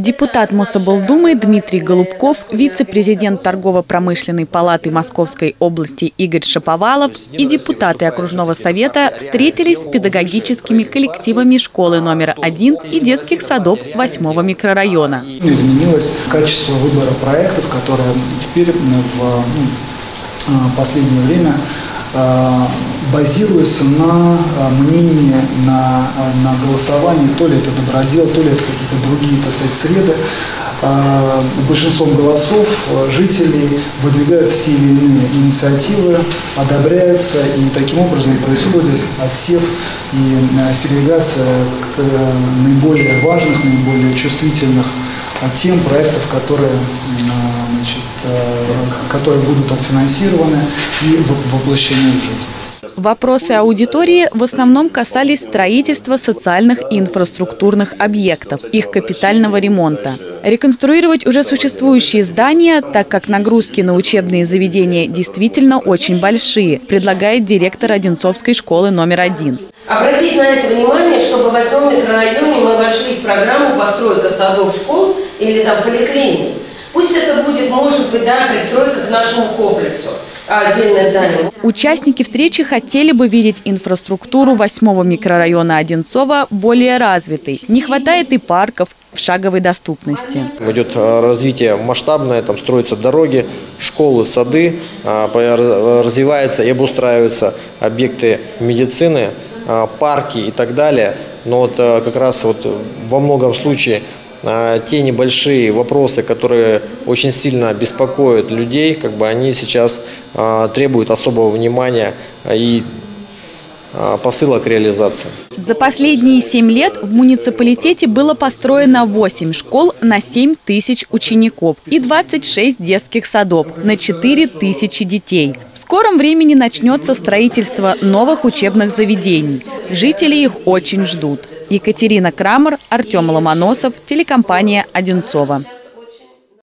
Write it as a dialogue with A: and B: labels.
A: Депутат Мособлдумы Дмитрий Голубков, вице-президент Торгово-промышленной палаты Московской области Игорь Шаповалов и депутаты окружного совета встретились с педагогическими коллективами школы номер 1 и детских садов 8-го микрорайона.
B: Изменилось качество выбора проектов, которые теперь в последнее время базируются на мнении, на голосовании, то ли это добродел, то ли это какие-то другие, так сказать, среды. Большинством голосов жителей выдвигаются те или иные инициативы, одобряются, и таким образом происходит отсев и сегрегация наиболее важных, наиболее чувствительных тем проектов, которые будут отфинансированы и воплощены в жизнь.
A: Вопросы аудитории в основном касались строительства социальных и инфраструктурных объектов, их капитального ремонта. Реконструировать уже существующие здания, так как нагрузки на учебные заведения действительно очень большие, предлагает директор Одинцовской школы номер 1.
C: Обратить на это внимание, чтобы в 8-м микрорайоне мы вошли в программу постройка садов, школ или там поликлиник. Пусть это будет, может быть, пристройка к нашему комплексу, отдельное здание.
A: Участники встречи хотели бы видеть инфраструктуру 8-го микрорайона Одинцова более развитой. Не хватает и парков в шаговой доступности.
D: Идет развитие масштабное, там строятся дороги, школы, сады, развиваются и обустраиваются объекты медицины, парки и так далее. Но как раз во многом случае те небольшие вопросы, которые очень сильно беспокоят людей, они сейчас требуют особого внимания и посыла к реализации.
A: За последние 7 лет в муниципалитете было построено 8 школ на 7 тысяч учеников и 26 детских садов на 4 тысячи детей. В скором времени начнется строительство новых учебных заведений. Жители их очень ждут. Екатерина Крамер, Артем Ломоносов, телекомпания «Одинцово».